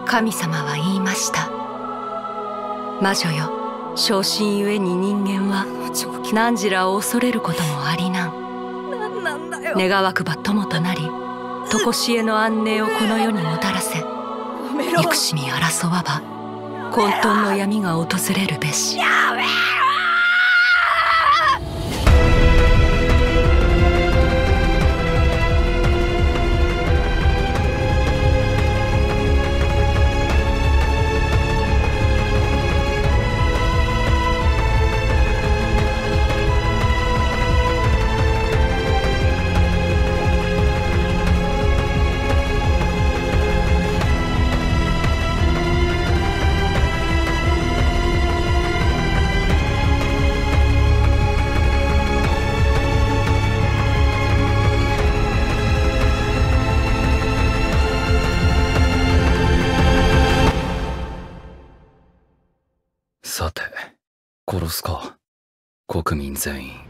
神様は言いました。魔女よ、小心ゆえに人間は汝らを恐れることもありなん。願わくば友となり、常しえの安寧をこの世にもたらせ、憎しみ争わば混沌の闇が訪れるべし。 さて、殺すか、国民全員。